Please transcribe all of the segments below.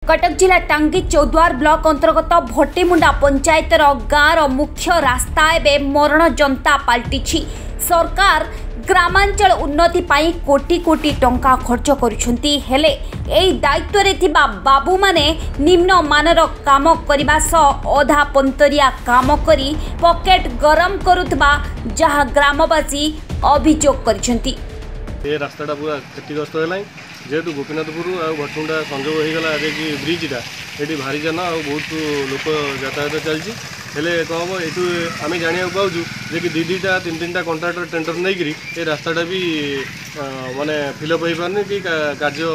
कटक जिला टांगी चौद्वार ब्लॉक अंतर्गत भट्टीमुंडा पंचायतर गाँवर मुख्य रास्ता एवं मरण जनता पलटि। सरकार ग्रामांचल उन्नति पाई कोटी कोटी टंका खर्च करुछंती हेले एई दायित्व रे थिबा बाबू माने निम्न मानर काम करिबा सह अधा पंतरिया काम करी पॉकेट गरम करुथबा जहां ग्रामवासी अभियोग करिछंती। ये रास्ताटा पूरा क्षतिग्रस्त है जेहेतु गोपीनाथपुर आ भट्टीमुंडा संजोग होगा कि ब्रिजटा ये भारी जान आ बहुत लोक यातायात चलती हेले कौन हम ये आम जाना पाचु कि दीटा तीन तीन कंट्राक्टर टेंडर नहीं करी ये रास्ताटा भी माने फिलअप हो पारनी कि कार्य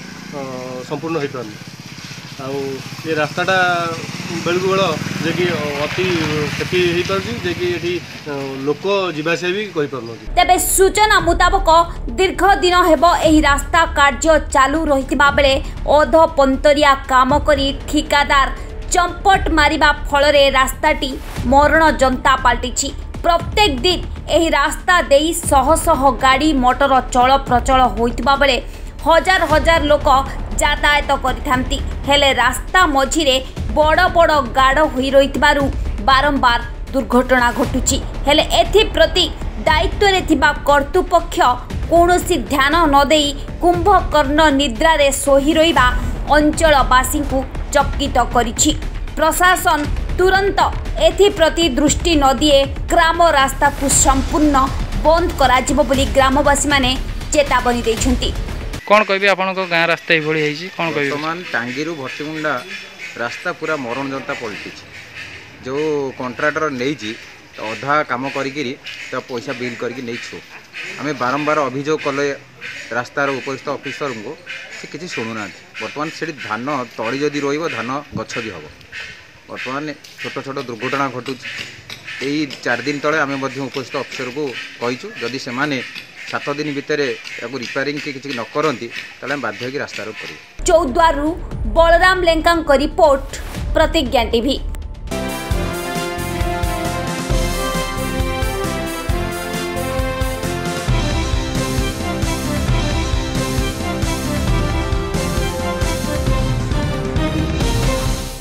संपूर्ण हो पारनी आ ये रास्ताटा बेलू बेल जे कि अति क्षति हो पार्टी कि लोक जीवासिया भी कहीपर। तेबे सूचना मुताबक दीर्घ दिन हेब एही रास्ता कार्य चालू रहितिबा बेले अध पंतरिया काम करी ठिकादार चंपट मारिबा फलरे रास्ताटी मरण जनता पलटिछि। प्रत्येक दिन एही रास्ता देई शह शह गाड़ी मोटर चल प्रचल होइतिबा बेले हजार हजार लोक यातायात करिथांती हेले रास्ता मझिरे बड़ बड़ गाड़ होई रहितबारु बारंबार दुर्घटना घटुची हेले एथि प्रति दायित्व रे थिबा कर्तृपक्ष कौनसी ध्यान न देई कुंभकर्ण निद्रा रे सोही रहिबा अंचलवासी को चकित करिछि। प्रशासन तुरंत एथि प्रति दृष्टि न दिए ग्राम रास्ता को संपूर्ण बंद कराजिबो बोली ग्रामवासी माने चेतावनी दैछंती। कौन कह आप गाँ रास्ता ये कौन कह बर्तमान टांगी भट्टीमुंडा रास्ता पूरा मरण जनता पलटि जो कंट्राक्टर नहीं अधा काम करी तो पैसा बिल करके नहीं छु आम बारंबार अभियोग कले रास्तार उपस्थित ऑफिसर को से किसी शुणुना बर्तमान से धान तली जदि धान गछ भी हम बर्तमान छोट छोट दुर्घटना घटू यही 4 दिन तले आम उपस्थित ऑफिसर को कहीचु जदि से 7 दिन भितर रिपेयरिंग किसी न करती बाध्य रास्ता रोक कर। Choudwar Balram Lenka report Pratigya TV.